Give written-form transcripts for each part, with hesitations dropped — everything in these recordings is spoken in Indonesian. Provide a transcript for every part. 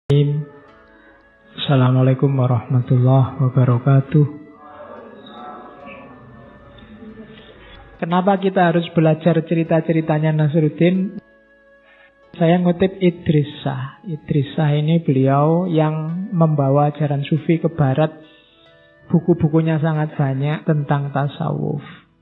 Assalamualaikum warahmatullahi wabarakatuh. Kenapa kita harus belajar cerita-ceritanya Nasruddin? Saya ngutip Idris Shah. Idris Shah ini beliau yang membawa ajaran sufi ke barat. Buku-bukunya sangat banyak tentang tasawuf.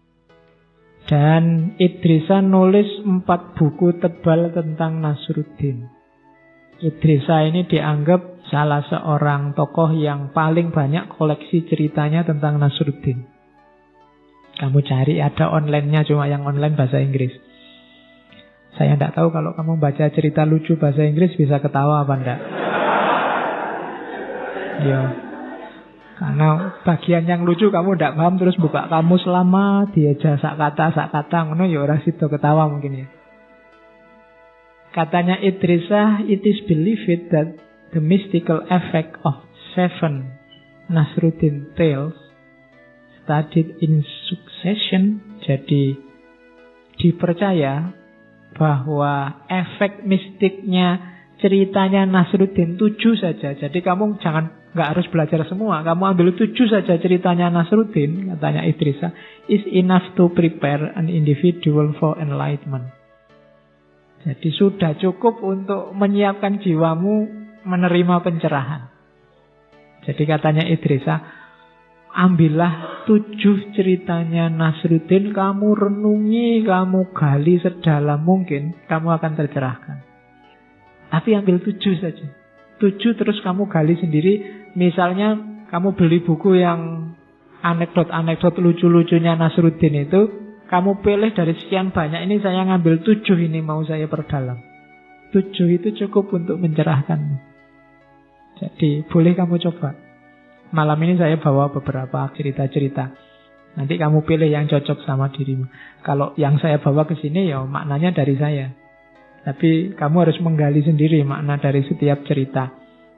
Dan Idris Shah nulis 4 buku tebal tentang Nasruddin. Idris Shah ini dianggap salah seorang tokoh yang paling banyak koleksi ceritanya tentang Nasruddin. Kamu cari, ada online-nya, cuma yang online bahasa Inggris. Saya tidak tahu kalau kamu baca cerita lucu bahasa Inggris bisa ketawa apa enggak. Ya, karena bagian yang lucu kamu tidak paham terus buka kamus lama, diajak sak kata, ngono ya ora sido ketawa mungkin ya. Katanya Idris Shah, it is believed that the mystical effect of 7 Nasruddin tales studied in succession. Jadi dipercaya bahwa efek mistiknya ceritanya Nasruddin 7 saja. Jadi kamu nggak harus belajar semua. Kamu ambil 7 saja ceritanya Nasruddin, katanya Idris Shah, is enough to prepare an individual for enlightenment. Jadi sudah cukup untuk menyiapkan jiwamu menerima pencerahan. Jadi katanya Idris Shah, ambillah 7 ceritanya Nasruddin, kamu renungi, kamu gali sedalam mungkin, kamu akan tercerahkan. Tapi ambil 7 saja. 7 terus kamu gali sendiri. Misalnya kamu beli buku yang anekdot-anekdot lucu-lucunya Nasruddin itu, kamu pilih dari sekian banyak ini, saya ngambil 7 ini mau saya perdalam. 7 itu cukup untuk mencerahkanmu. Jadi boleh kamu coba. Malam ini saya bawa beberapa cerita-cerita. Nanti kamu pilih yang cocok sama dirimu. Kalau yang saya bawa ke sini ya maknanya dari saya. Tapi kamu harus menggali sendiri makna dari setiap cerita.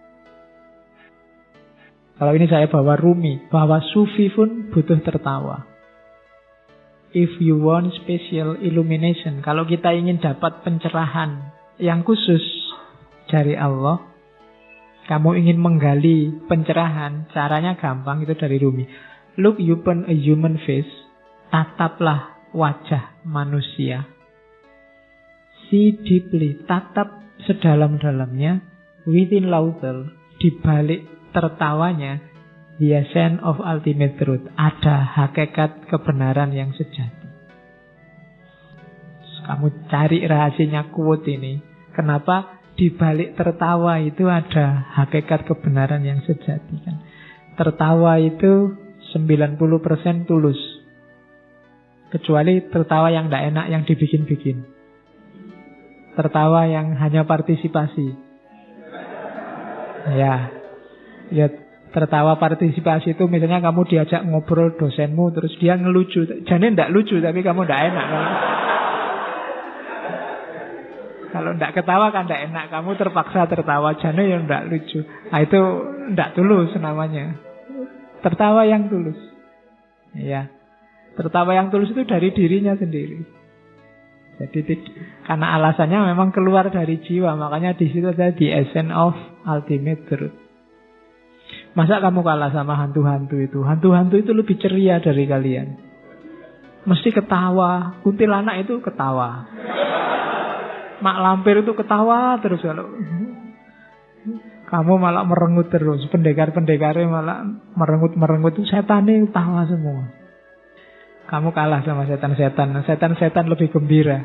Kalau ini saya bawa Rumi, bahwa sufi pun butuh tertawa. If you want special illumination, kalau kita ingin dapat pencerahan yang khusus dari Allah, kamu ingin menggali pencerahan, caranya gampang, itu dari Rumi. Look upon a human face, tataplah wajah manusia. See deeply, tatap sedalam-dalamnya, within laughter, di balik tertawanya, the essence of ultimate truth, ada hakikat kebenaran yang sejati. Kamu cari rahasianya quote ini. Kenapa di balik tertawa itu ada hakikat kebenaran yang sejati kan? Tertawa itu 90% tulus. Kecuali tertawa yang tidak enak, yang dibikin-bikin. Tertawa yang hanya partisipasi. Ya. Tertawa partisipasi itu misalnya kamu diajak ngobrol dosenmu terus dia ngelucu. Jadi tidak lucu tapi kamu tidak enak. Kalau tidak ketawa kan tidak enak. Kamu terpaksa tertawa, jadi ya tidak lucu. Nah itu tidak tulus namanya. Tertawa yang tulus. Ya. Tertawa yang tulus itu dari dirinya sendiri. Jadi karena alasannya memang keluar dari jiwa. Makanya di situ ada the essence of ultimate truth. Masa kamu kalah sama hantu-hantu itu? Hantu-hantu itu lebih ceria dari kalian. Mesti ketawa. Kuntilanak itu ketawa. Mak lampir itu ketawa terus. Kalau kamu malah merengut terus. Pendekar-pendekarnya malah merengut-merengut. Setannya ketawa semua. Kamu kalah sama setan-setan. Setan-setan lebih gembira.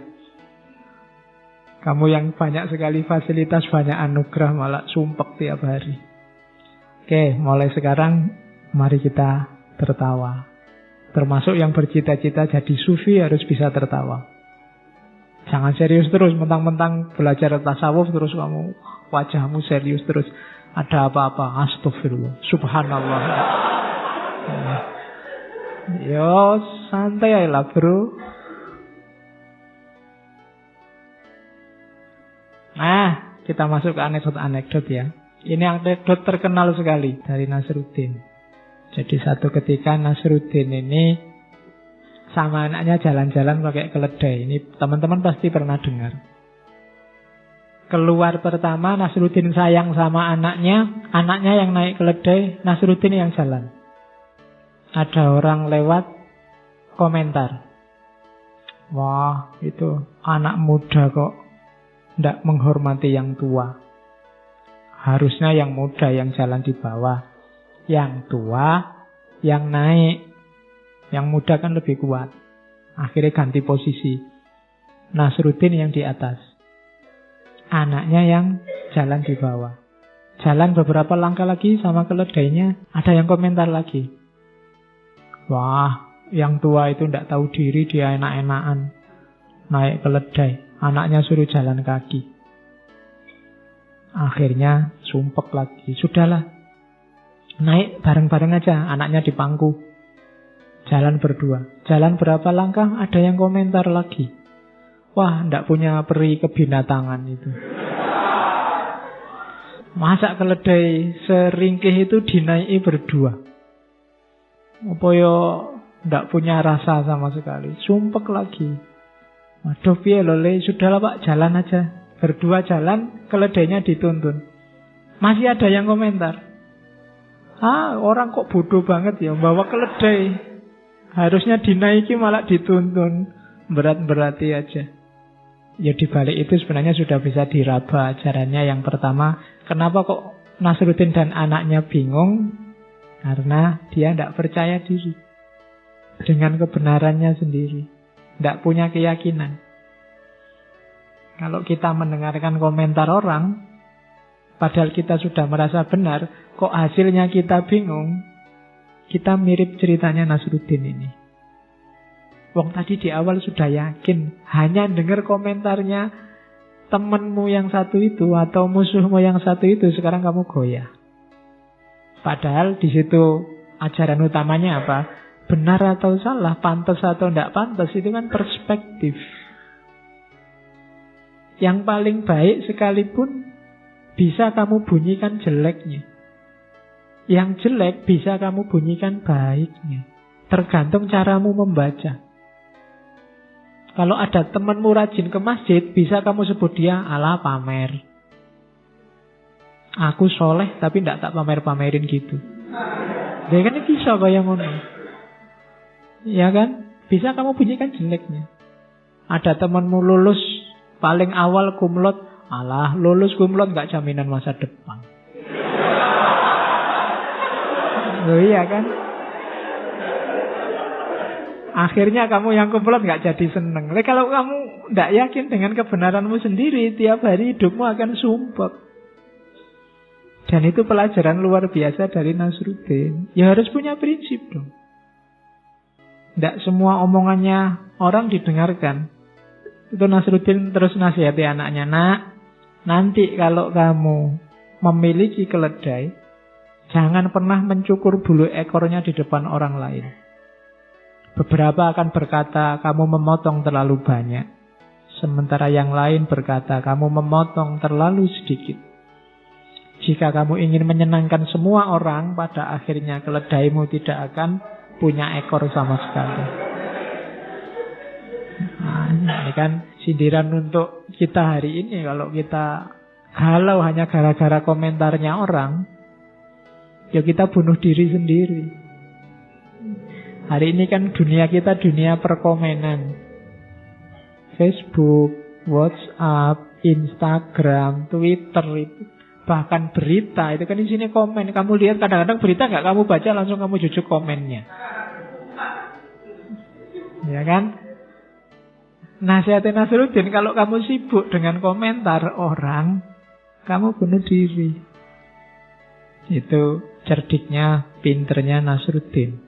Kamu yang banyak sekali fasilitas, banyak anugerah, malah sumpek tiap hari. Oke, mulai sekarang mari kita tertawa. Termasuk yang bercita-cita jadi sufi harus bisa tertawa. Jangan serius terus, mentang-mentang belajar tasawuf terus kamu wajahmu serius terus. Ada apa-apa, astagfirullah, subhanallah. Yo, santai lah bro. Nah, kita masuk ke anekdot-anekdot ya. Ini anekdot terkenal sekali dari Nasruddin. Jadi satu ketika Nasruddin ini sama anaknya jalan-jalan pakai keledai. Ini teman-teman pasti pernah dengar. Keluar pertama, Nasruddin sayang sama anaknya. Anaknya yang naik keledai, Nasruddin yang jalan. Ada orang lewat, komentar. Wah, itu anak muda kok tidak menghormati yang tua. Harusnya yang muda yang jalan di bawah. Yang tua yang naik. Yang muda kan lebih kuat. Akhirnya ganti posisi. Nasruddin yang di atas. Anaknya yang jalan di bawah. Jalan beberapa langkah lagi sama keledainya, ada yang komentar lagi. Wah, yang tua itu tidak tahu diri, dia enak-enakan naik keledai. Anaknya suruh jalan kaki. Akhirnya sumpek lagi. Sudahlah, naik bareng-bareng aja, anaknya di pangku. Jalan berdua. Jalan berapa langkah, ada yang komentar lagi. Wah, ndak punya peri kebinatangan itu. Masa keledai seringkih itu dinaiki berdua? Apa ya ndak punya rasa sama sekali. Sumpek lagi. Waduh, piye lho Le, sudahlah Pak, jalan aja. Berdua jalan, keledainya dituntun. Masih ada yang komentar. Orang kok bodoh banget ya, bawa keledai. Harusnya dinaiki malah dituntun. Berat-berati aja. Ya dibalik itu sebenarnya sudah bisa diraba ajarannya. Yang pertama, kenapa kok Nasruddin dan anaknya bingung? Karena dia tidak percaya diri dengan kebenarannya sendiri, tidak punya keyakinan. Kalau kita mendengarkan komentar orang, padahal kita sudah merasa benar, kok hasilnya kita bingung, kita mirip ceritanya Nasruddin ini. Wong tadi di awal sudah yakin, hanya dengar komentarnya temanmu yang satu itu atau musuhmu yang satu itu, sekarang kamu goyah. Padahal di situ ajaran utamanya apa? Benar atau salah, pantas atau tidak pantas, itu kan perspektif. Yang paling baik sekalipun bisa kamu bunyikan jeleknya. Yang jelek bisa kamu bunyikan baiknya. Tergantung caramu membaca. Kalau ada temanmu rajin ke masjid, bisa kamu sebut dia ala pamer. Aku soleh tapi tidak tak pamer-pamerin gitu. Dia kan bisa kayak ngono. Ya kan? Bisa kamu bunyikan jeleknya. Ada temanmu lulus paling awal kumlot, alah lulus kumlot gak jaminan masa depan. Loh iya kan? Akhirnya kamu yang kumlot gak jadi seneng. Kalau kamu tidak yakin dengan kebenaranmu sendiri, tiap hari hidupmu akan sumpek. Dan itu pelajaran luar biasa dari Nasruddin. Ya harus punya prinsip dong. Tidak semua omongannya orang didengarkan. Itu Nasruddin terus nasihati anaknya. Nak, nanti kalau kamu memiliki keledai, jangan pernah mencukur bulu ekornya di depan orang lain. Beberapa akan berkata, kamu memotong terlalu banyak. Sementara yang lain berkata, kamu memotong terlalu sedikit. Jika kamu ingin menyenangkan semua orang, pada akhirnya keledaimu tidak akan punya ekor sama sekali. Nah, ini kan sindiran untuk kita hari ini. Kalau kita galau hanya gara-gara komentarnya orang, ya kita bunuh diri sendiri. Hari ini kan dunia kita dunia perkomenan. Facebook, WhatsApp, Instagram, Twitter itu. Bahkan berita itu kan di sini komen. Kamu lihat kadang-kadang berita nggak kamu baca, langsung kamu jujuk komennya. Ya kan? Nasihatin Nasruddin, kalau kamu sibuk dengan komentar orang, kamu bunuh diri. Itu cerdiknya, pinternya Nasruddin.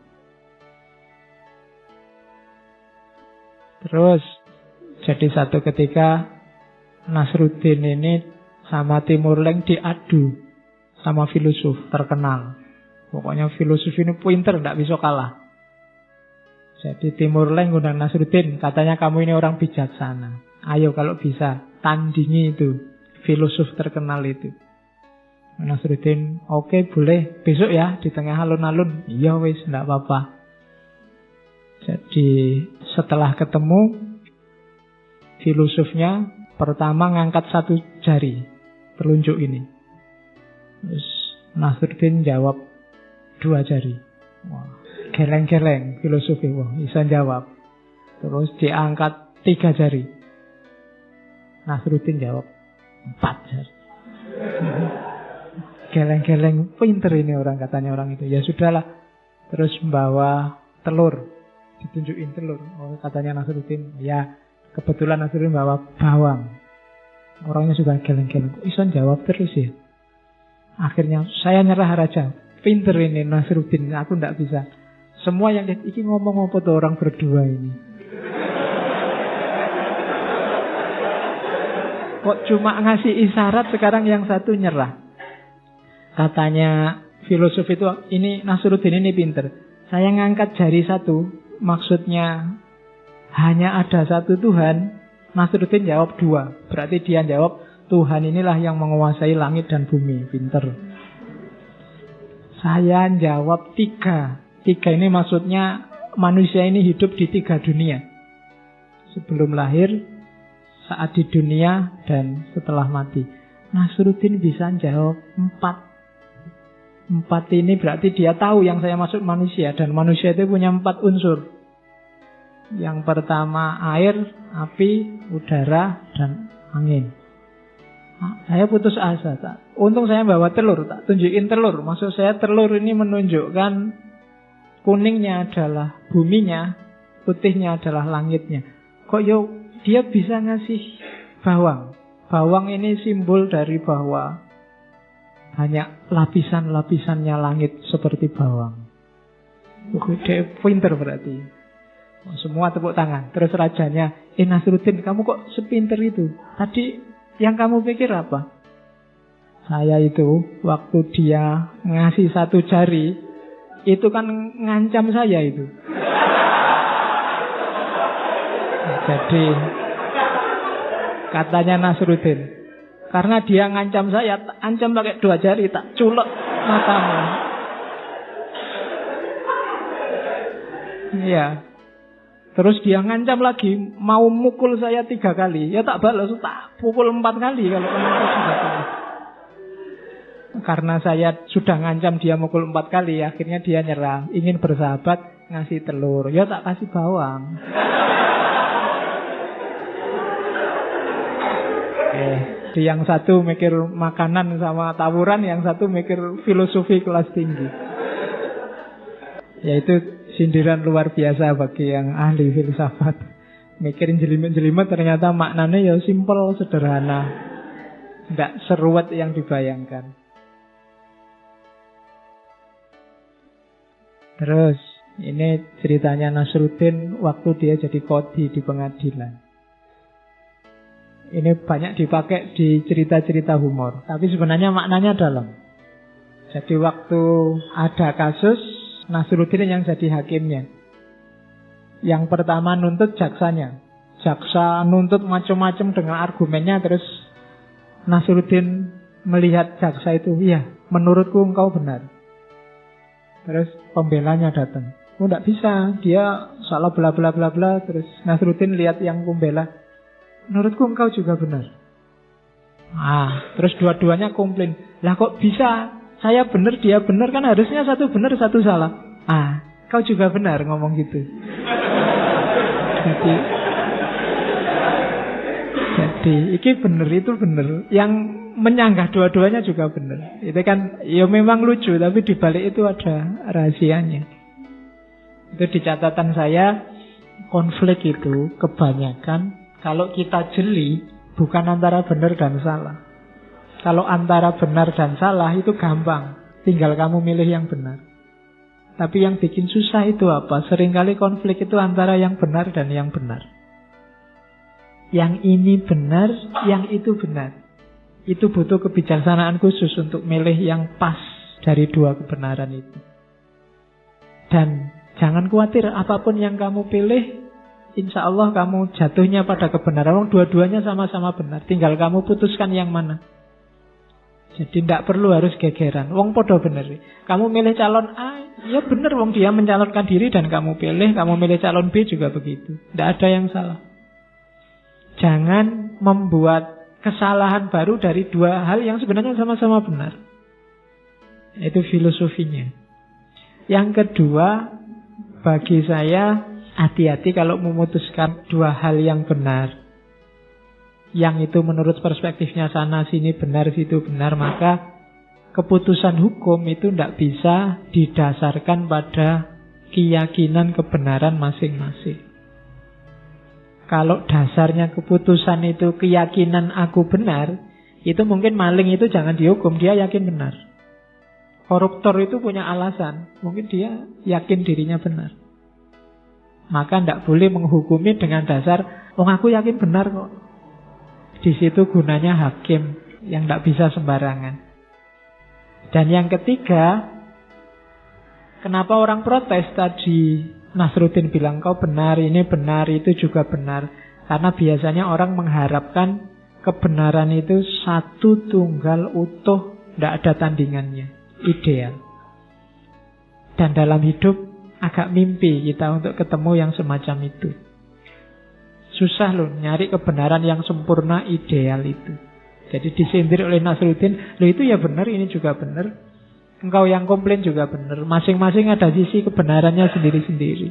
Terus jadi satu ketika Nasruddin ini sama Timur Leng diadu sama filosof terkenal. Pokoknya filosof ini pinter, tidak bisa kalah. Jadi Timur Leng undang Nasruddin, katanya kamu ini orang bijaksana. Ayo kalau bisa tandingi itu filosof terkenal itu. Nasruddin, oke, boleh besok ya di tengah alun-alun. Iya wis, tidak apa-apa. Jadi setelah ketemu, filosofnya Pertama ngangkat satu jari, telunjuk ini. Terus Nasruddin jawab 2 jari. Wah, geleng-geleng filosofi. Wah, bisa jawab. Terus diangkat 3 jari. Nasruddin jawab 4 jari. Geleng-geleng, pinter ini orang, katanya orang itu. Ya sudahlah. Terus membawa telur, ditunjukin telur. Oh, katanya Nasruddin, ya kebetulan Nasruddin bawa bawang. Orangnya juga geleng-geleng. Kok Isan jawab terus ya? Akhirnya saya nyerah raja. Pinter ini Nasruddin, aku tidak bisa. Semua yang lihat, ini ngomong apa tuh orang berdua ini? Kok cuma ngasih isyarat, sekarang yang satu nyerah. Katanya filosof itu, ini Nasruddin ini pinter. Saya ngangkat jari satu, maksudnya hanya ada satu Tuhan. Nasruddin jawab 2. Berarti dia jawab Tuhan inilah yang menguasai langit dan bumi. Pinter. Saya jawab 3. 3 ini maksudnya manusia ini hidup di 3 dunia. Sebelum lahir, saat di dunia, dan setelah mati. Nasruddin bisa jawab 4. 4 ini berarti dia tahu yang saya maksud manusia. Dan manusia itu punya 4 unsur. Yang pertama air, api, udara, dan angin. Saya putus asa. Untung saya bawa telur, tak tunjukin telur. Maksud saya telur ini menunjukkan kuningnya adalah buminya, putihnya adalah langitnya. Kok dia bisa ngasih bawang. Bawang ini simbol dari bahwa banyak lapisan-lapisannya langit seperti bawang. Dia pinter berarti. Semua tepuk tangan. Terus rajanya, Nasruddin, kamu kok sepinter itu? Tadi yang kamu pikir apa? Saya itu, waktu dia ngasih 1 jari, itu kan ngancam saya itu. Jadi, katanya Nasruddin, karena dia ngancam saya, ancam pakai 2 jari, tak culek matamu. Iya. Terus dia ngancam lagi, mau mukul saya 3 kali. Ya tak balas, tak pukul 4 kali kalau kamu sudah kali. Karena saya sudah ngancam dia mukul 4 kali, akhirnya dia nyerah. Ingin bersahabat, ngasih telur. Ya tak kasih bawang. Yang satu mikir makanan sama tawuran, yang satu mikir filosofi kelas tinggi. Yaitu sindiran luar biasa bagi yang ahli filsafat. Mikirin jelimet-jelimet ternyata maknanya ya simpel, sederhana. Tidak seruat yang dibayangkan. Terus, ini ceritanya Nasruddin waktu dia jadi qadhi di pengadilan. Ini banyak dipakai di cerita-cerita humor. Tapi sebenarnya maknanya dalam. Jadi waktu ada kasus, Nasruddin yang jadi hakimnya. Yang pertama nuntut jaksanya. Jaksa nuntut macam-macam dengan argumennya. Terus Nasruddin melihat jaksa itu, iya, menurutku engkau benar. Terus pembelanya datang. Oh, tidak bisa, dia salah bla bla bla bla. Terus Nasruddin lihat yang pembela, menurutku engkau juga benar. Terus dua-duanya komplain. Lah kok bisa? Saya benar, dia benar, kan harusnya satu benar, satu salah. Kau juga benar ngomong gitu. Jadi iki benar, itu benar. Yang menyanggah dua-duanya juga benar. Itu kan ya memang lucu, tapi dibalik itu ada rahasianya. Itu di catatan saya, konflik itu kebanyakan kalau kita jeli bukan antara benar dan salah. Kalau antara benar dan salah itu gampang, tinggal kamu milih yang benar. Tapi yang bikin susah itu apa? Seringkali konflik itu antara yang benar dan yang benar. Yang ini benar, yang itu benar. Itu butuh kebijaksanaan khusus untuk milih yang pas dari dua kebenaran itu. Dan jangan khawatir, apapun yang kamu pilih, insya Allah kamu jatuhnya pada kebenaran. Dua-duanya sama-sama benar, tinggal kamu putuskan yang mana. Jadi tidak perlu harus gegeran. Wong podo bener. Kamu milih calon A, ya bener wong dia mencalonkan diri dan kamu pilih. Kamu milih calon B juga begitu. Tidak ada yang salah. Jangan membuat kesalahan baru dari dua hal yang sebenarnya sama-sama benar. Itu filosofinya. Yang kedua, bagi saya, hati-hati kalau memutuskan dua hal yang benar. Yang itu menurut perspektifnya sana sini benar, situ benar, maka keputusan hukum itu tidak bisa didasarkan pada keyakinan kebenaran masing-masing. Kalau dasarnya keputusan itu keyakinan aku benar, itu mungkin maling itu jangan dihukum, dia yakin benar. Koruptor itu punya alasan, mungkin dia yakin dirinya benar. Maka tidak boleh menghukumi dengan dasar, aku yakin benar kok. Di situ gunanya hakim yang tidak bisa sembarangan. Dan yang ketiga, kenapa orang protes tadi? Nasruddin bilang kau benar, ini benar, itu juga benar. Karena biasanya orang mengharapkan kebenaran itu satu tunggal utuh, tidak ada tandingannya, ideal. Dan dalam hidup agak mimpi kita untuk ketemu yang semacam itu. Susah loh nyari kebenaran yang sempurna ideal itu. Jadi disindir oleh Nasruddin, loh itu ya benar, ini juga benar. Engkau yang komplain juga benar. Masing-masing ada sisi kebenarannya sendiri-sendiri.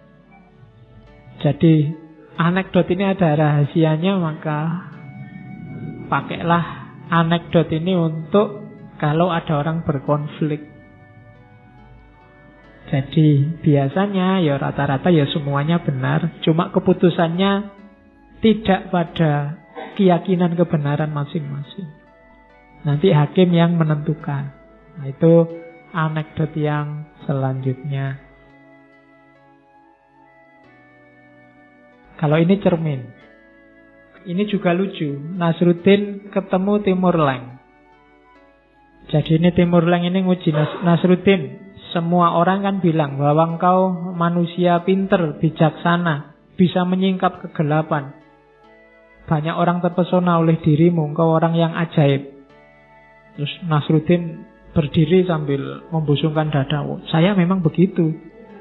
Jadi anekdot ini ada rahasianya, maka pakailah anekdot ini untuk kalau ada orang berkonflik. Jadi biasanya ya rata-rata ya semuanya benar, cuma keputusannya tidak pada keyakinan kebenaran masing-masing. Nanti hakim yang menentukan. Nah, itu anekdot yang selanjutnya. Kalau ini cermin. Ini juga lucu. Nasruddin ketemu Timur Leng. Jadi ini Timur Leng ini nguji Nasruddin. Semua orang kan bilang bahwa engkau manusia pinter, bijaksana, bisa menyingkap kegelapan. Banyak orang terpesona oleh dirimu, engkau orang yang ajaib. Terus Nasruddin berdiri sambil membusungkan dada. Saya memang begitu.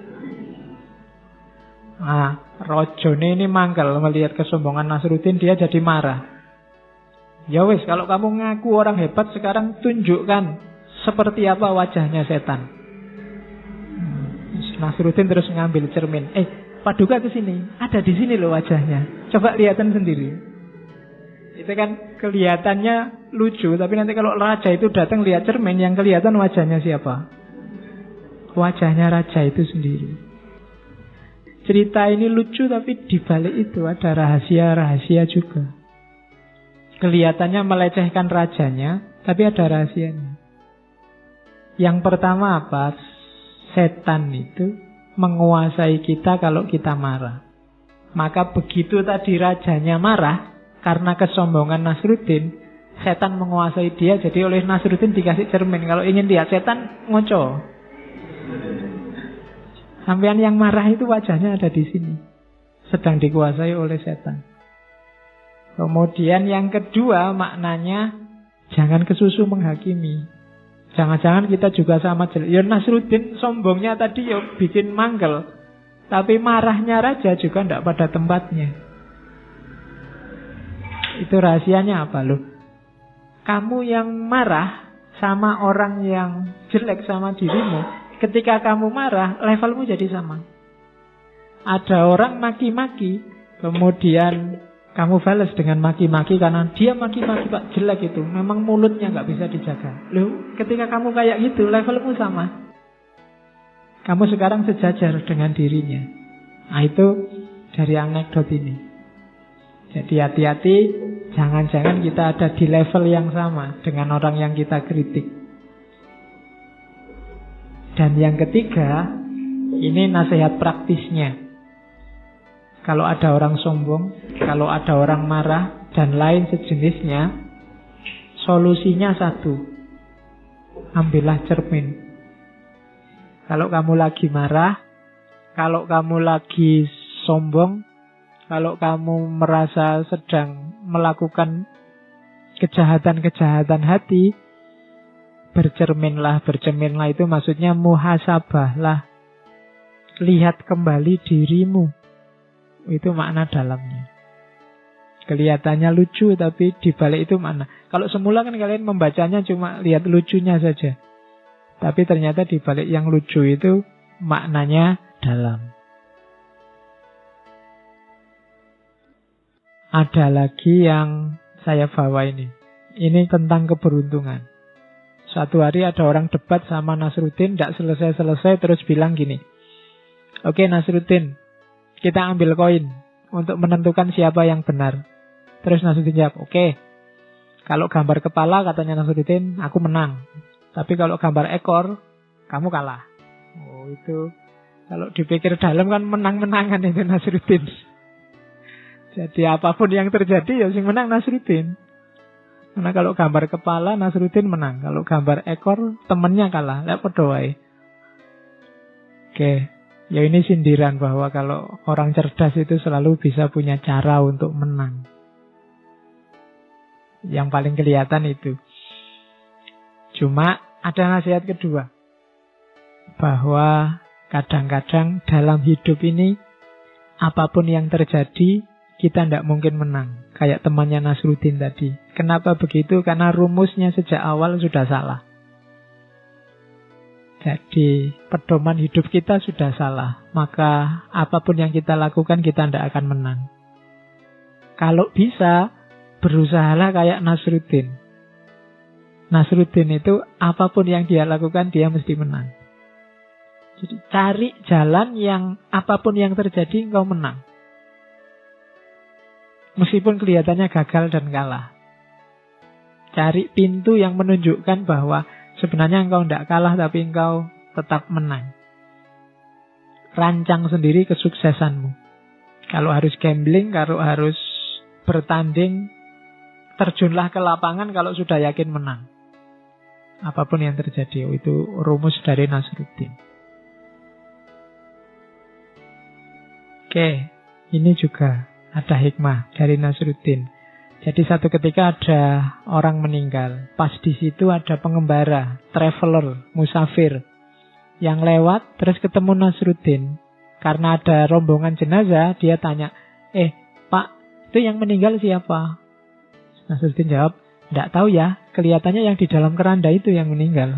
Nah, rojone ini mangkel melihat kesombongan Nasruddin, dia jadi marah. Ya wes, kalau kamu ngaku orang hebat, sekarang tunjukkan seperti apa wajahnya setan. Nasruddin terus ngambil cermin. Paduka ke sini. Ada di sini loh wajahnya. Coba lihatan sendiri. Itu kan kelihatannya lucu, tapi nanti kalau raja itu datang lihat cermin, yang kelihatan wajahnya siapa? Wajahnya raja itu sendiri. Cerita ini lucu, tapi di balik itu ada rahasia-rahasia juga. Kelihatannya melecehkan rajanya, tapi ada rahasianya. Yang pertama apa? Setan itu menguasai kita kalau kita marah. Maka begitu tadi rajanya marah karena kesombongan Nasruddin, setan menguasai dia. Jadi oleh Nasruddin dikasih cermin. Kalau ingin lihat setan, ngoco. Sampean yang marah itu wajahnya ada di sini, sedang dikuasai oleh setan. Kemudian yang kedua maknanya, jangan kesusu menghakimi. Jangan-jangan kita juga sama jelek. Ya Nasruddin sombongnya tadi ya bikin manggel, tapi marahnya raja juga tidak pada tempatnya. Itu rahasianya apa loh? Kamu yang marah sama orang yang jelek sama dirimu, ketika kamu marah levelmu jadi sama. Ada orang maki-maki, kemudian kamu balas dengan maki-maki karena dia maki-maki Pak, jelek itu. Memang mulutnya nggak bisa dijaga. Loh, ketika kamu kayak gitu, levelmu sama. Kamu sekarang sejajar dengan dirinya. Nah itu dari anekdot ini. Jadi hati-hati, jangan-jangan kita ada di level yang sama dengan orang yang kita kritik. Dan yang ketiga, ini nasihat praktisnya. Kalau ada orang sombong, kalau ada orang marah, dan lain sejenisnya, solusinya satu. Ambillah cermin. Kalau kamu lagi marah, kalau kamu lagi sombong, kalau kamu merasa sedang melakukan kejahatan-kejahatan hati, bercerminlah. Bercerminlah itu maksudnya muhasabahlah. Lihat kembali dirimu. Itu makna dalamnya. Kelihatannya lucu, tapi di balik itu mana? Kalau semula kan kalian membacanya cuma lihat lucunya saja. Tapi ternyata di balik yang lucu itu maknanya dalam. Ada lagi yang saya bawa ini. Ini tentang keberuntungan. Suatu hari ada orang debat sama Nasruddin, tidak selesai-selesai, terus bilang gini, oke Nasruddin, kita ambil koin untuk menentukan siapa yang benar. Terus Nasruddin jawab, oke, kalau gambar kepala katanya Nasruddin, aku menang. Tapi kalau gambar ekor, kamu kalah. Oh itu, kalau dipikir dalam kan menang-menangan itu Nasruddin. Jadi apapun yang terjadi ya sing menang Nasruddin. Karena kalau gambar kepala Nasruddin menang, kalau gambar ekor temennya kalah. Lah padha wae. Oke, ya ini sindiran bahwa kalau orang cerdas itu selalu bisa punya cara untuk menang. Yang paling kelihatan itu. Cuma ada nasihat kedua, bahwa kadang-kadang dalam hidup ini apapun yang terjadi kita tidak mungkin menang. Kayak temannya Nasruddin tadi. Kenapa begitu? Karena rumusnya sejak awal sudah salah. Jadi pedoman hidup kita sudah salah. Maka apapun yang kita lakukan kita tidak akan menang. Kalau bisa, berusahalah kayak Nasruddin. Nasruddin itu apapun yang dia lakukan dia mesti menang. Jadi cari jalan yang apapun yang terjadi engkau menang. Meskipun kelihatannya gagal dan kalah. Cari pintu yang menunjukkan bahwa sebenarnya engkau tidak kalah tapi engkau tetap menang. Rancang sendiri kesuksesanmu. Kalau harus gambling, kalau harus bertanding, terjunlah ke lapangan kalau sudah yakin menang. Apapun yang terjadi, itu rumus dari Nasruddin. Oke, ini juga ada hikmah dari Nasruddin. Jadi satu ketika ada orang meninggal. Pas di situ ada pengembara, traveler, musafir yang lewat terus ketemu Nasruddin. Karena ada rombongan jenazah, dia tanya, Pak, itu yang meninggal siapa? Nasruddin jawab, tidak tahu ya, kelihatannya yang di dalam keranda itu yang meninggal.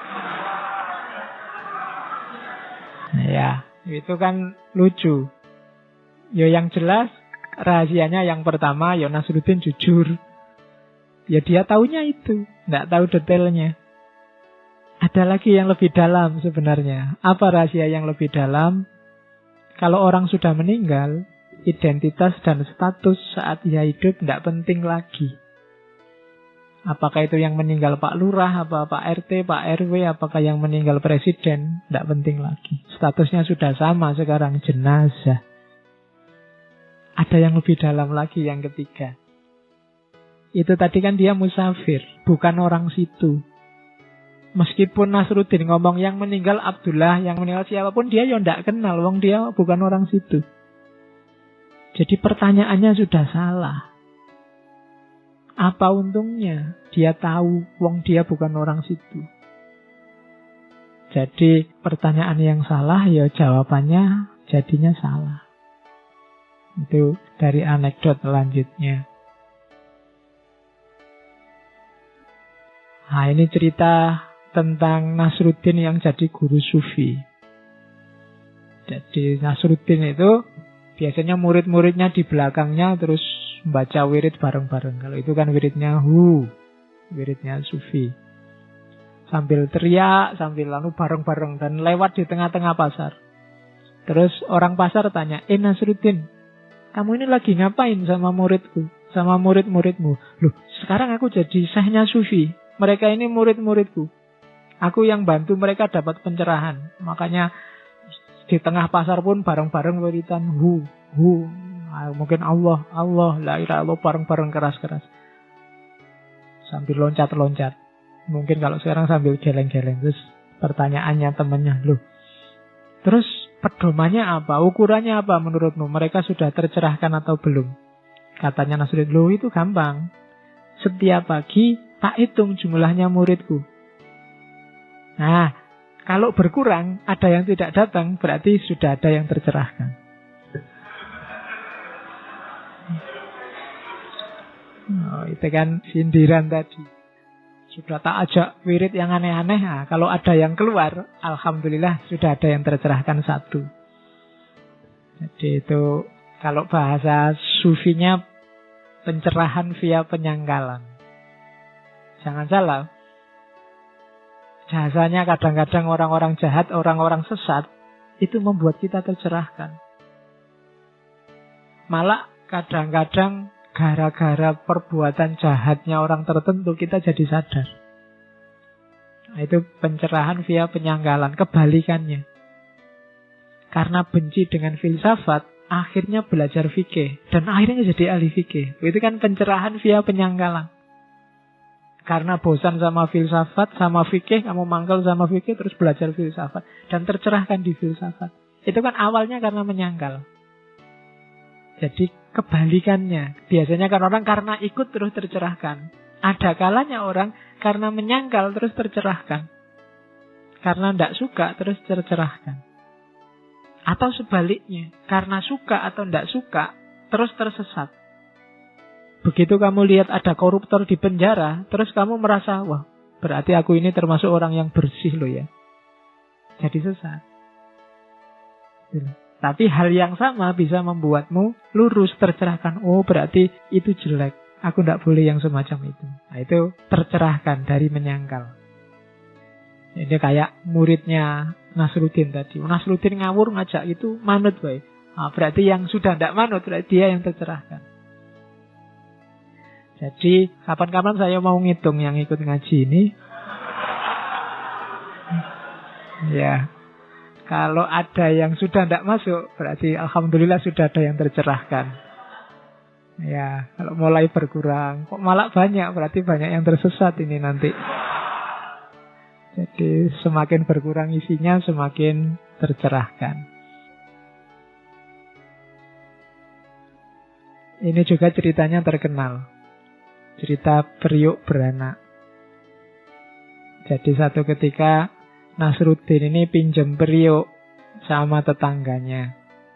Nah, ya, itu kan lucu. Ya yang jelas rahasianya yang pertama, ya Nasruddin jujur. Ya dia taunya itu, tidak tahu detailnya. Ada lagi yang lebih dalam sebenarnya. Apa rahasia yang lebih dalam? Kalau orang sudah meninggal, identitas dan status saat ia hidup tidak penting lagi. Apakah itu yang meninggal Pak Lurah, apa Pak RT, Pak RW, apakah yang meninggal Presiden, tidak penting lagi. Statusnya sudah sama sekarang, jenazah. Ada yang lebih dalam lagi yang ketiga. Itu tadi kan dia musafir, bukan orang situ. Meskipun Nasruddin ngomong yang meninggal Abdullah, yang meninggal siapapun, dia ya tidak kenal, wong dia bukan orang situ. Jadi pertanyaannya sudah salah. Apa untungnya? Dia tahu wong dia bukan orang situ. Jadi pertanyaan yang salah ya jawabannya jadinya salah. Itu dari anekdot selanjutnya. Nah ini cerita tentang Nasruddin yang jadi guru sufi. Jadi Nasruddin itu biasanya murid-muridnya di belakangnya terus baca wirid bareng-bareng. Kalau itu kan wiridnya wiridnya sufi. Sambil teriak, sambil lalu bareng-bareng dan lewat di tengah-tengah pasar. Terus orang pasar tanya, Nasruddin, kamu ini lagi ngapain sama muridku, sama murid-muridmu? Loh, sekarang aku jadi syekhnya sufi. Mereka ini murid-muridku. Aku yang bantu mereka dapat pencerahan. Makanya di tengah pasar pun bareng-bareng wiridan mungkin Allah, la ilaha illallah bareng-bareng keras-keras. Sambil loncat-loncat. Mungkin kalau sekarang sambil geleng-geleng. Terus pertanyaannya temannya, loh, terus pedomannya apa? Ukurannya apa menurutmu? Mereka sudah tercerahkan atau belum? Katanya Nasruddin, loh itu gampang. Setiap pagi tak hitung jumlahnya muridku. Nah, kalau berkurang, ada yang tidak datang, berarti sudah ada yang tercerahkan. itu kan sindiran tadi. Sudah tak ajak wirid yang aneh-aneh, nah, kalau ada yang keluar, alhamdulillah sudah ada yang tercerahkan satu. Jadi itu kalau bahasa sufinya pencerahan via penyangkalan. Jangan salah. Jasanya kadang-kadang orang-orang jahat, orang-orang sesat, itu membuat kita tercerahkan. Malah kadang-kadang gara-gara perbuatan jahatnya orang tertentu kita jadi sadar. Nah, itu pencerahan via penyangkalan, kebalikannya. Karena benci dengan filsafat, akhirnya belajar fikih dan akhirnya jadi ahli fikih. Itu kan pencerahan via penyangkalan. Karena bosan sama filsafat, sama fikih, kamu mangkel sama fikih terus belajar filsafat dan tercerahkan di filsafat. Itu kan awalnya karena menyangkal. Jadi kebalikannya. Biasanya kan orang karena ikut terus tercerahkan. Ada kalanya orang karena menyangkal terus tercerahkan. Karena tidak suka terus tercerahkan. Atau sebaliknya, karena suka atau tidak suka terus tersesat. Begitu kamu lihat ada koruptor di penjara, terus kamu merasa, wah berarti aku ini termasuk orang yang bersih loh ya. Jadi sesat. Tapi hal yang sama bisa membuatmu lurus, tercerahkan. Oh berarti itu jelek, aku tidak boleh yang semacam itu. Nah itu tercerahkan dari menyangkal. Ini kayak muridnya Nasruddin tadi. Nasruddin ngawur ngajak itu manut baik. Nah, berarti yang sudah tidak manut, berarti dia yang tercerahkan. Jadi kapan-kapan saya mau ngitung yang ikut ngaji ini. Ya, kalau ada yang sudah tidak masuk, berarti alhamdulillah sudah ada yang tercerahkan. Ya, kalau mulai berkurang, kok malah banyak, berarti banyak yang tersesat ini nanti. Jadi semakin berkurang isinya, semakin tercerahkan. Ini juga ceritanya terkenal. Cerita periuk beranak. Jadi satu ketika Nasruddin ini pinjam periuk sama tetangganya.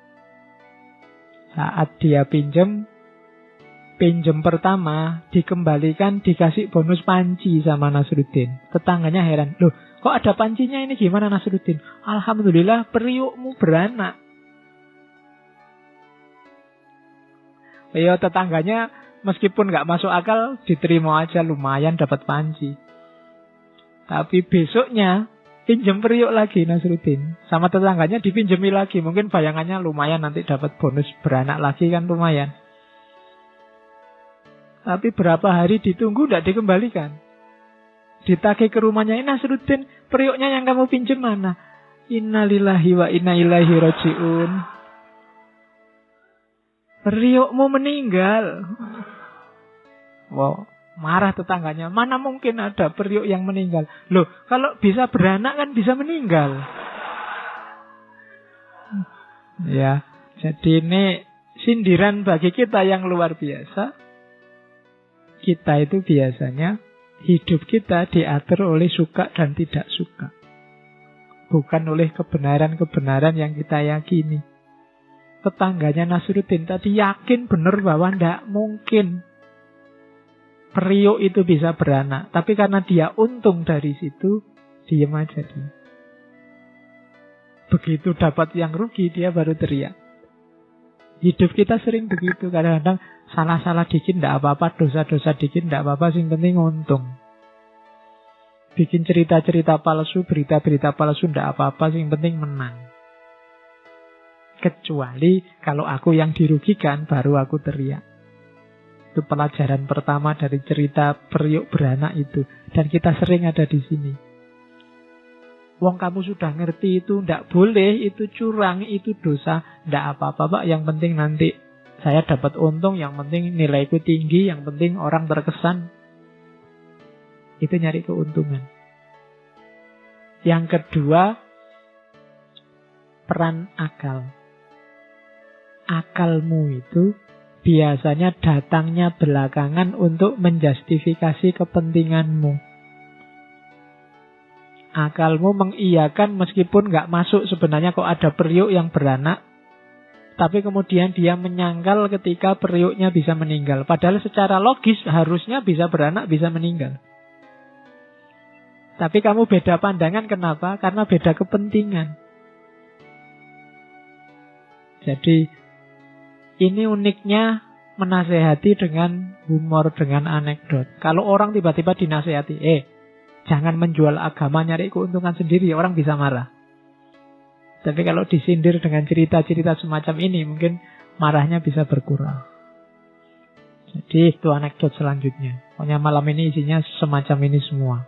Saat dia pinjam pertama dikembalikan, dikasih bonus panci sama Nasruddin. Tetangganya heran, loh kok ada pancinya ini, gimana Nasruddin? Alhamdulillah periukmu beranak. Ya tetangganya meskipun gak masuk akal, diterima aja, lumayan dapat panci. Tapi besoknya pinjam periuk lagi Nasruddin, sama tetangganya dipinjemi lagi. Mungkin bayangannya lumayan nanti dapat bonus beranak lagi kan, lumayan. Tapi berapa hari ditunggu tidak dikembalikan. Ditagih ke rumahnya, Nasruddin, periuknya yang kamu pinjam mana? Innalillahi wa inna ilaihi raji'un. Periukmu meninggal. Wow, marah tetangganya. Mana mungkin ada periuk yang meninggal? Loh, kalau bisa beranak kan bisa meninggal. Ya, jadi ini sindiran bagi kita yang luar biasa. Kita itu biasanya hidup kita diatur oleh suka dan tidak suka. Bukan oleh kebenaran-kebenaran yang kita yakini. Tetangganya Nasruddin tadi yakin benar bahwa tidak mungkin periuk itu bisa beranak. Tapi karena dia untung dari situ, diam aja dia. Begitu dapat yang rugi, dia baru teriak. Hidup kita sering begitu. Kadang-kadang salah-salah dikit tidak apa-apa, dosa-dosa dikit tidak apa-apa, yang penting untung. Bikin cerita-cerita palsu, berita-berita palsu tidak apa-apa, yang penting menang. Kecuali kalau aku yang dirugikan, baru aku teriak. Itu pelajaran pertama dari cerita periuk beranak itu. Dan kita sering ada di sini. Wong kamu sudah ngerti itu tidak boleh, itu curang, itu dosa, tidak apa-apa Pak, yang penting nanti saya dapat untung, yang penting nilaiku tinggi, yang penting orang terkesan. Itu nyari keuntungan. Yang kedua, peran akal. Akalmu itu biasanya datangnya belakangan untuk menjustifikasi kepentinganmu. Akalmu mengiyakan meskipun nggak masuk sebenarnya kok ada periuk yang beranak. Tapi kemudian dia menyangkal ketika periuknya bisa meninggal. Padahal secara logis harusnya bisa beranak, bisa meninggal. Tapi kamu beda pandangan, kenapa? Karena beda kepentingan. Jadi ini uniknya menasehati dengan humor, dengan anekdot. Kalau orang tiba-tiba dinasehati, jangan menjual agama nyari keuntungan sendiri, orang bisa marah. Tapi kalau disindir dengan cerita-cerita semacam ini, mungkin marahnya bisa berkurang. Jadi itu anekdot selanjutnya. Pokoknya malam ini isinya semacam ini semua.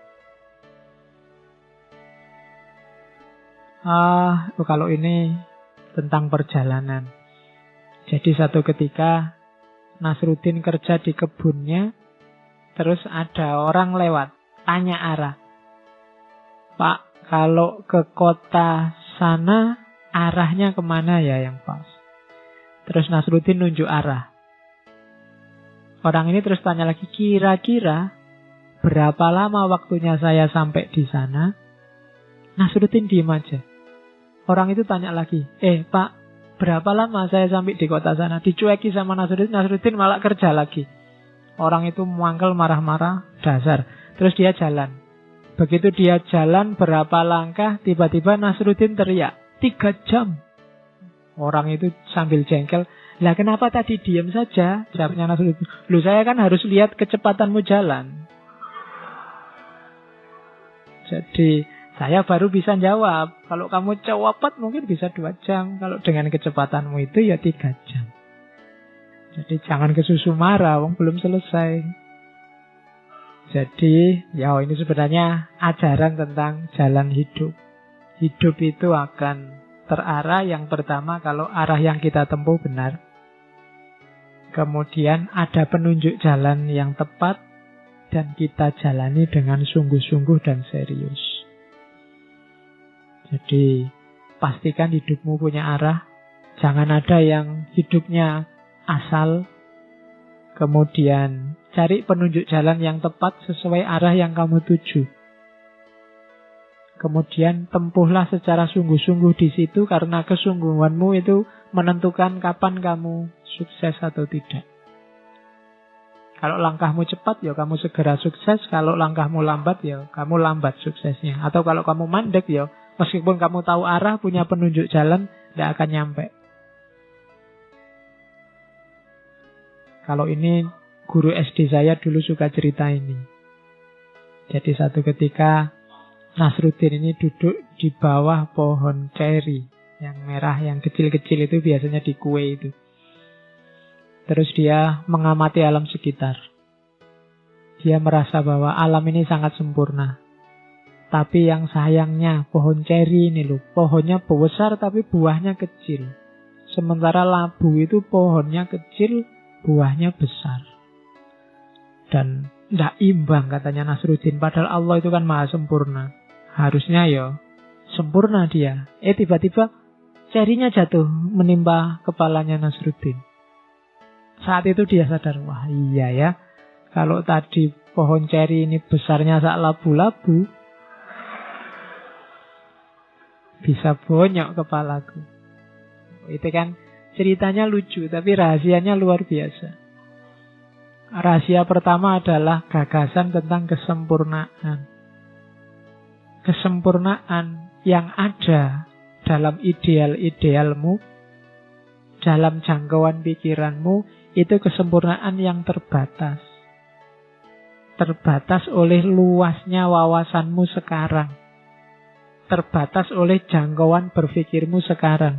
Kalau ini tentang perjalanan. Jadi satu ketika Nasruddin kerja di kebunnya, terus ada orang lewat, tanya arah. Pak, kalau ke kota sana arahnya kemana ya yang pas? Terus Nasruddin nunjuk arah. Orang ini terus tanya lagi, kira-kira berapa lama waktunya saya sampai di sana? Nasruddin diem aja. Orang itu tanya lagi, Pak, berapa lama saya sampai di kota sana? Dicueki sama Nasruddin, Nasruddin malah kerja lagi. Orang itu muangkel, marah-marah, dasar. Terus dia jalan. Begitu dia jalan berapa langkah, tiba-tiba Nasruddin teriak, 3 jam. Orang itu sambil jengkel, lah kenapa tadi diam saja? Jawabnya Nasruddin, saya kan harus lihat kecepatanmu jalan. Jadi saya baru bisa jawab. Kalau kamu cepat mungkin bisa 2 jam. Kalau dengan kecepatanmu itu ya 3 jam. Jadi jangan kesusu marah, wong belum selesai. Jadi ya ini sebenarnya ajaran tentang jalan hidup. Hidup itu akan terarah yang pertama kalau arah yang kita tempuh benar. Kemudian ada penunjuk jalan yang tepat dan kita jalani dengan sungguh-sungguh dan serius. Jadi pastikan hidupmu punya arah. Jangan ada yang hidupnya asal. Kemudian cari penunjuk jalan yang tepat sesuai arah yang kamu tuju. Kemudian tempuhlah secara sungguh-sungguh di situ, karena kesungguhanmu itu menentukan kapan kamu sukses atau tidak. Kalau langkahmu cepat, ya kamu segera sukses. Kalau langkahmu lambat, ya kamu lambat suksesnya. Atau kalau kamu mandek, ya meskipun kamu tahu arah, punya penunjuk jalan, tidak akan nyampe. Kalau ini guru SD saya dulu suka cerita ini. Jadi satu ketika Nasruddin ini duduk di bawah pohon ceri yang merah, yang kecil-kecil itu biasanya di kue itu. Terus dia mengamati alam sekitar. Dia merasa bahwa alam ini sangat sempurna. Tapi yang sayangnya pohon ceri ini loh, pohonnya besar tapi buahnya kecil. Sementara labu itu pohonnya kecil, buahnya besar. Dan tidak imbang katanya Nasruddin. Padahal Allah itu kan maha sempurna. Harusnya ya sempurna dia. Tiba-tiba cerinya jatuh menimpa kepalanya Nasruddin. Saat itu dia sadar, wah iya ya, kalau tadi pohon ceri ini besarnya sak labu-labu, bisa bonyok kepalaku. Itu kan ceritanya lucu, tapi rahasianya luar biasa. Rahasia pertama adalah gagasan tentang kesempurnaan. Kesempurnaan yang ada dalam ideal-idealmu, dalam jangkauan pikiranmu, itu kesempurnaan yang terbatas. Terbatas oleh luasnya wawasanmu sekarang. Terbatas oleh jangkauan berpikirmu sekarang.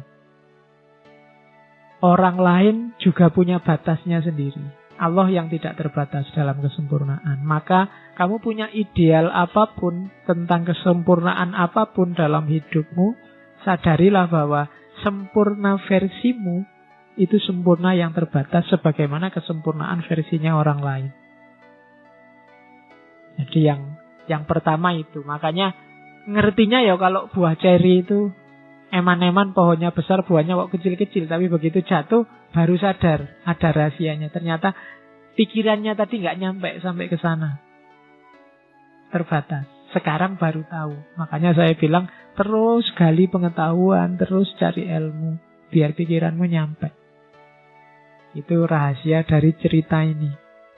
Orang lain juga punya batasnya sendiri. Allah yang tidak terbatas dalam kesempurnaan. Maka kamu punya ideal apapun, tentang kesempurnaan apapun dalam hidupmu, sadarilah bahwa sempurna versimu itu sempurna yang terbatas, sebagaimana kesempurnaan versinya orang lain. Jadi yang pertama itu. Makanya ngertinya ya kalau buah ceri itu eman-eman, pohonnya besar, buahnya kok kecil-kecil. Tapi begitu jatuh baru sadar ada rahasianya. Ternyata pikirannya tadi nggak nyampe sampai ke sana. Terbatas. Sekarang baru tahu. Makanya saya bilang terus gali pengetahuan, terus cari ilmu. biar pikiranmu nyampe. Itu rahasia dari cerita ini.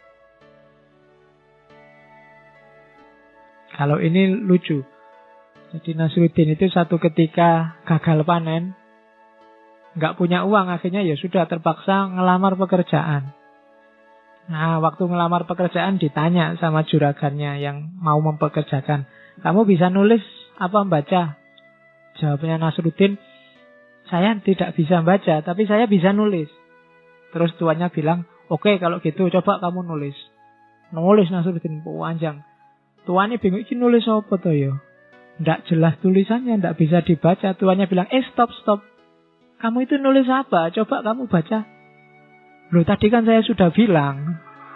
Kalau ini lucu. Jadi Nasruddin itu satu ketika gagal panen, nggak punya uang, akhirnya ya sudah terpaksa ngelamar pekerjaan. Nah, waktu ngelamar pekerjaan ditanya sama juragannya yang mau mempekerjakan, kamu bisa nulis apa membaca? Jawabnya Nasruddin, saya tidak bisa baca, tapi saya bisa nulis. Terus tuannya bilang, oke, kalau gitu coba kamu nulis. Nulis Nasruddin panjang. Tuannya bingung, ini nulis apa toh ya? Nggak jelas tulisannya, nggak bisa dibaca. Tuannya bilang, stop. Kamu itu nulis apa? Coba kamu baca. Loh, tadi kan saya sudah bilang,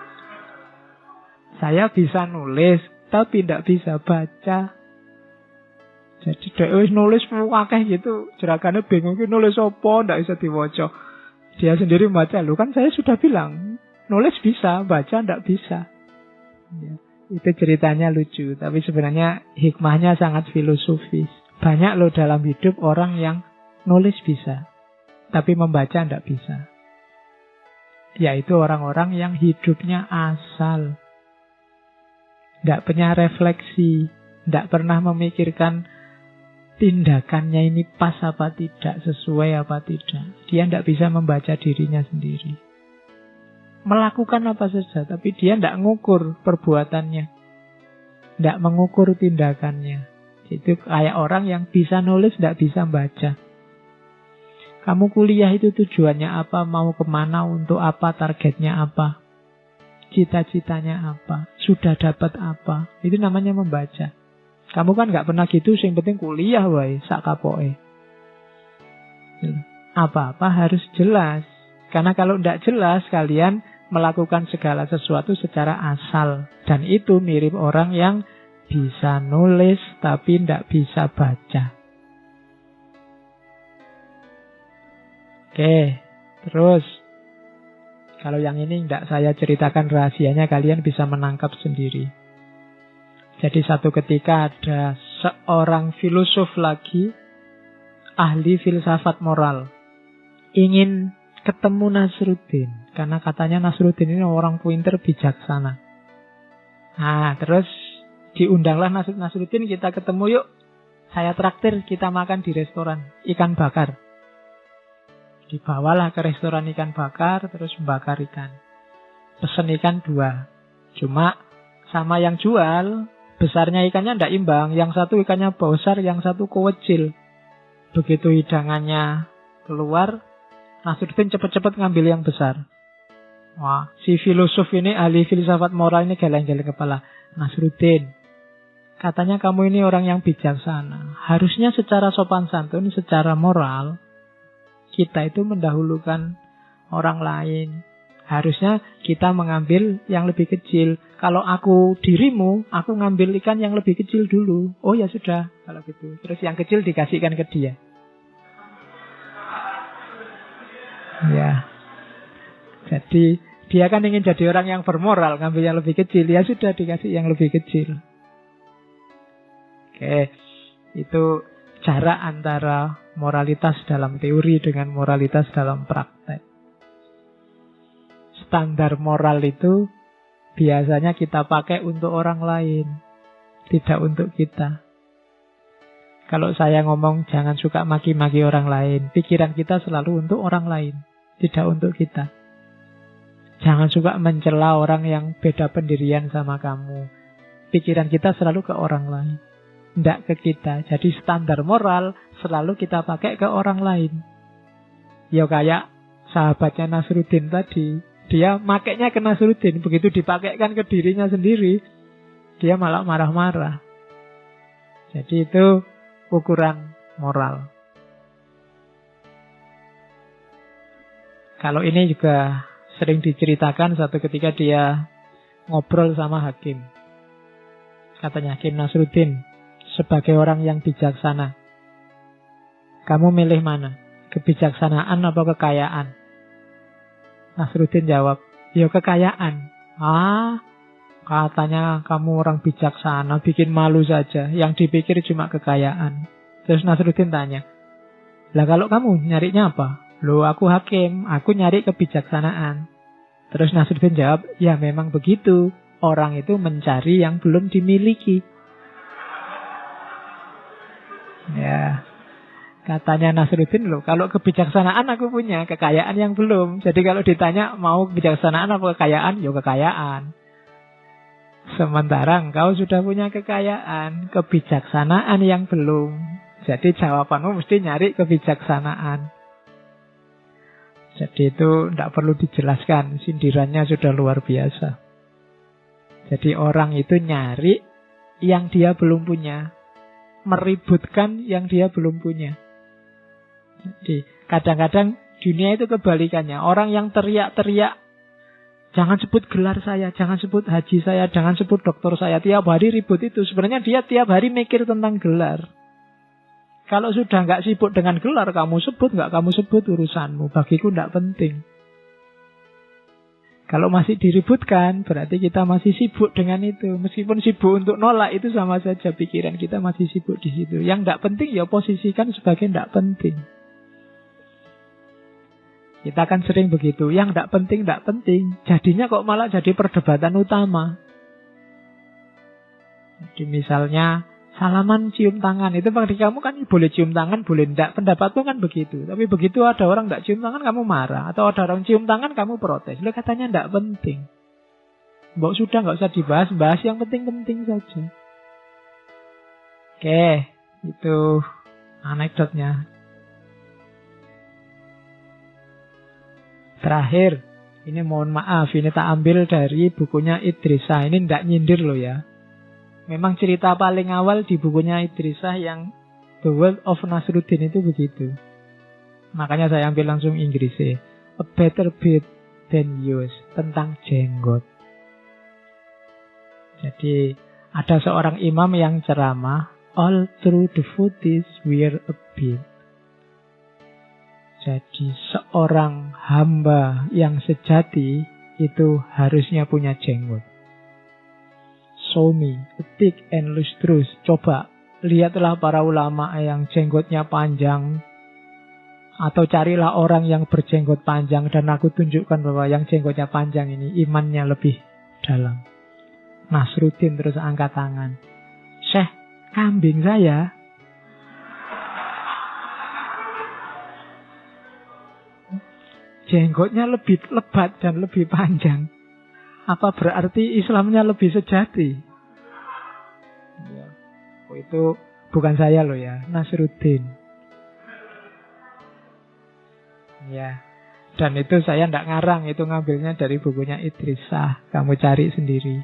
saya bisa nulis, tapi tidak bisa baca. Jadi dia nulis wakeh gitu. Juragannya bingung, nulis apa? Nggak bisa dibaca. Dia sendiri membaca. Loh, kan saya sudah bilang, nulis bisa, baca nggak bisa. Ya. Itu ceritanya lucu, tapi sebenarnya hikmahnya sangat filosofis. Banyak loh dalam hidup orang yang nulis bisa, tapi membaca tidak bisa. Yaitu orang-orang yang hidupnya asal. Tidak punya refleksi, tidak pernah memikirkan tindakannya ini pas apa tidak, sesuai apa tidak. Dia tidak bisa membaca dirinya sendiri. Melakukan apa saja, tapi dia tidak mengukur perbuatannya, tidak mengukur tindakannya. Itu kayak orang yang bisa nulis, tidak bisa baca. Kamu kuliah itu tujuannya apa, mau kemana, untuk apa, targetnya apa, cita-citanya apa, sudah dapat apa. Itu namanya membaca. Kamu kan nggak pernah gitu, yang penting kuliah wae, sak kapoke. Apa-apa harus jelas. Karena kalau tidak jelas, kalian melakukan segala sesuatu secara asal. Dan itu mirip orang yang bisa nulis tapi tidak bisa baca. Oke, terus. Kalau yang ini tidak saya ceritakan rahasianya, kalian bisa menangkap sendiri. Jadi satu ketika ada seorang filosof lagi, ahli filsafat moral, ingin ketemu Nasruddin. Karena katanya Nasruddin ini orang pinter, bijaksana. Nah, terus diundanglah Nasruddin, kita ketemu yuk. Saya traktir, kita makan di restoran ikan bakar. Dibawalah ke restoran ikan bakar, terus membakar ikan. Pesen ikan 2. Cuma sama yang jual, besarnya ikannya tidak imbang. Yang satu ikannya besar, yang satu kecil. Begitu hidangannya keluar, Nasruddin cepat-cepat ngambil yang besar. Wah, si filosof ini, ahli filsafat moral ini geleng-geleng kepala. Nasruddin, katanya kamu ini orang yang bijaksana. Harusnya secara sopan santun, secara moral, kita itu mendahulukan orang lain. Harusnya kita mengambil yang lebih kecil. Kalau aku dirimu, aku ngambil ikan yang lebih kecil dulu. Oh ya sudah, kalau gitu. Terus yang kecil dikasihkan ke dia. Ya. Jadi dia kan ingin jadi orang yang bermoral, ngambil yang lebih kecil. Ya sudah, dikasih yang lebih kecil. Oke, itu jarak antara moralitas dalam teori dengan moralitas dalam praktek. Standar moral itu biasanya kita pakai untuk orang lain, tidak untuk kita. Kalau saya ngomong jangan suka maki-maki orang lain, pikiran kita selalu untuk orang lain, tidak untuk kita. Jangan suka mencela orang yang beda pendirian sama kamu. Pikiran kita selalu ke orang lain, tidak ke kita. Jadi standar moral selalu kita pakai ke orang lain. Ya kayak sahabatnya Nasruddin tadi. Dia makainya ke Nasruddin. Begitu dipakaikan ke dirinya sendiri, dia malah marah-marah. Jadi itu ukuran moral. Kalau ini juga sering diceritakan satu ketika dia ngobrol sama hakim. Katanya, Hakim Nasruddin, sebagai orang yang bijaksana, kamu milih mana? Kebijaksanaan atau kekayaan? Nasruddin jawab, ya kekayaan. Katanya kamu orang bijaksana, bikin malu saja. Yang dipikir cuma kekayaan. Terus Nasruddin tanya, Lah kalau kamu nyarinya apa? Loh, aku hakim, aku nyari kebijaksanaan. Terus Nasruddin jawab, ya memang begitu. Orang itu mencari yang belum dimiliki. Ya, katanya Nasruddin, loh, kalau kebijaksanaan aku punya, kekayaan yang belum. Jadi kalau ditanya mau kebijaksanaan apa kekayaan, ya kekayaan. Sementara engkau sudah punya kekayaan, kebijaksanaan yang belum. Jadi jawabanmu mesti nyari kebijaksanaan. Jadi itu tidak perlu dijelaskan, sindirannya sudah luar biasa. Jadi orang itu nyari yang dia belum punya, meributkan yang dia belum punya. Jadi kadang-kadang dunia itu kebalikannya. Orang yang teriak-teriak, jangan sebut gelar saya, jangan sebut haji saya, jangan sebut doktor saya, tiap hari ribut itu. Sebenarnya dia tiap hari mikir tentang gelar. Kalau sudah nggak sibuk dengan gelar, kamu sebut nggak kamu sebut urusanmu. Bagiku nggak penting. Kalau masih diributkan, berarti kita masih sibuk dengan itu. Meskipun sibuk untuk nolak, itu sama saja pikiran kita masih sibuk di situ. Yang nggak penting ya posisikan sebagai nggak penting. Kita kan sering begitu. Yang nggak penting. Jadinya kok malah jadi perdebatan utama. Jadi misalnya salaman cium tangan, itu bagi kamu kan boleh cium tangan, boleh enggak. Pendapatmu kan begitu. Tapi begitu ada orang enggak cium tangan, kamu marah. Atau ada orang cium tangan, kamu protes. Lo katanya enggak penting. Mbok sudah enggak usah dibahas, bahas yang penting-penting saja. Oke, itu anekdotnya. Terakhir, ini mohon maaf, ini tak ambil dari bukunya Idrisah. Ini enggak nyindir loh ya. Memang cerita paling awal di bukunya Idrisah yang The World of Nasruddin itu begitu. Makanya saya ambil langsung Inggrisnya. A Better Beard Than Yours, tentang jenggot. Jadi ada seorang imam yang ceramah, all through the 40s wear a beard. Jadi seorang hamba yang sejati itu harusnya punya jenggot. Show me, thick and lustrous. Coba, lihatlah para ulama yang jenggotnya panjang. Atau carilah orang yang berjenggot panjang. Dan aku tunjukkan bahwa yang jenggotnya panjang ini imannya lebih dalam. Nasruddin terus angkat tangan. Syekh, kambing saya. Jenggotnya lebih lebat dan lebih panjang. Apa berarti Islamnya lebih sejati? Ya. Oh, itu bukan saya loh ya, Nasruddin. Ya. Dan itu saya tidak ngarang, itu ngambilnya dari bukunya Idrisah. Kamu cari sendiri.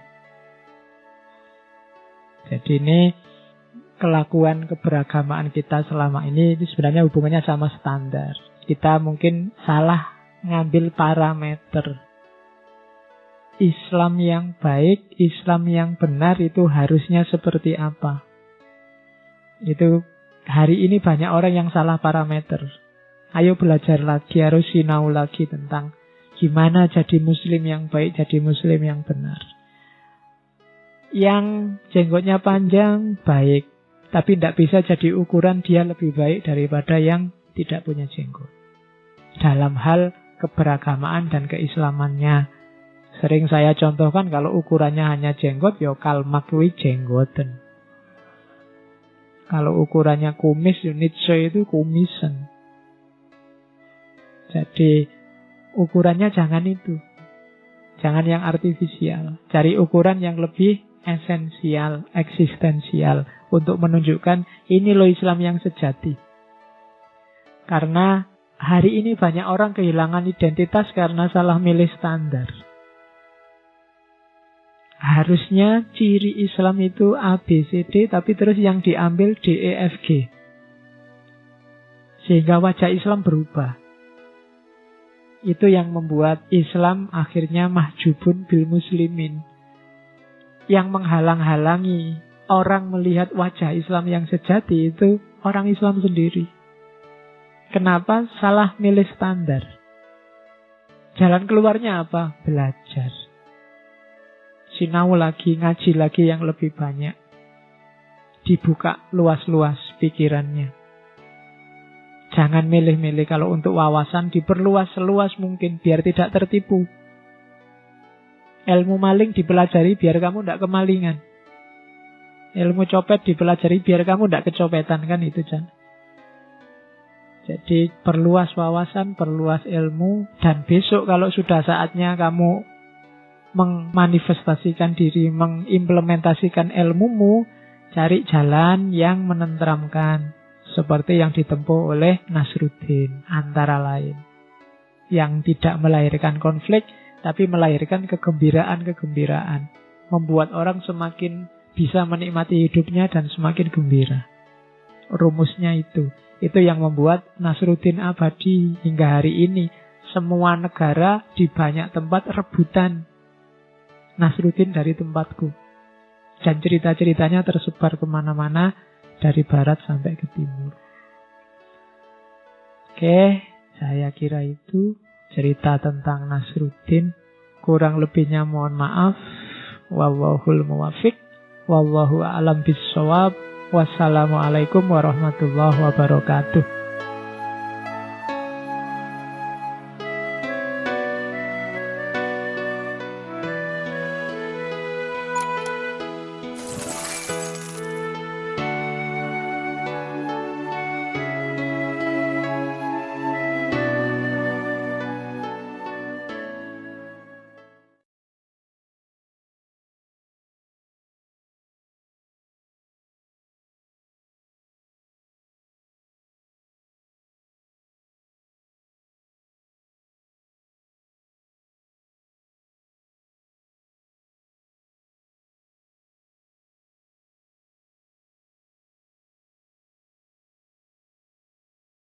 Jadi ini kelakuan keberagamaan kita selama ini sebenarnya hubungannya sama standar. Kita mungkin salah ngambil parameter. Islam yang baik, Islam yang benar itu harusnya seperti apa? Itu hari ini banyak orang yang salah parameter. Ayo belajar lagi, harus sinau lagi tentang gimana jadi muslim yang baik, jadi muslim yang benar. Yang jenggotnya panjang, baik. Tapi tidak bisa jadi ukuran dia lebih baik daripada yang tidak punya jenggot. Dalam hal keberagamaan dan keislamannya. Sering saya contohkan kalau ukurannya hanya jenggot, ya Kalmak kuwi jenggoten. Kalau ukurannya kumis, Nietzsche itu kumisan. Jadi ukurannya jangan itu. Jangan yang artifisial. Cari ukuran yang lebih esensial, eksistensial. Untuk menunjukkan ini loh Islam yang sejati. Karena hari ini banyak orang kehilangan identitas karena salah milih standar. Harusnya ciri Islam itu A, B, C, D, tapi terus yang diambil D, E, F, G. Sehingga wajah Islam berubah. Itu yang membuat Islam akhirnya mahjubun bil muslimin. Yang menghalang-halangi orang melihat wajah Islam yang sejati itu orang Islam sendiri. Kenapa? Salah milih standar. Jalan keluarnya apa? Belajar. Sinau lagi, ngaji lagi yang lebih banyak. Dibuka luas-luas pikirannya. Jangan milih-milih. Kalau untuk wawasan diperluas seluas mungkin biar tidak tertipu. Ilmu maling dipelajari biar kamu tidak kemalingan. Ilmu copet dipelajari biar kamu tidak kecopetan, kan itu, Jan. Jadi perluas wawasan, perluas ilmu. Dan besok kalau sudah saatnya kamu memanifestasikan diri, mengimplementasikan ilmumu, cari jalan yang menenteramkan. Seperti yang ditempuh oleh Nasruddin antara lain. Yang tidak melahirkan konflik, tapi melahirkan kegembiraan-kegembiraan. Membuat orang semakin bisa menikmati hidupnya dan semakin gembira. Rumusnya itu. Itu yang membuat Nasruddin abadi hingga hari ini. Semua negara di banyak tempat rebutan Nasruddin dari tempatku. Dan cerita-ceritanya tersebar kemana-mana, dari barat sampai ke timur. Oke, saya kira itu cerita tentang Nasruddin. Kurang lebihnya mohon maaf. Wallahul muwaffiq. Wallahu a'lam bissawab. Wassalamualaikum warahmatullahi wabarakatuh.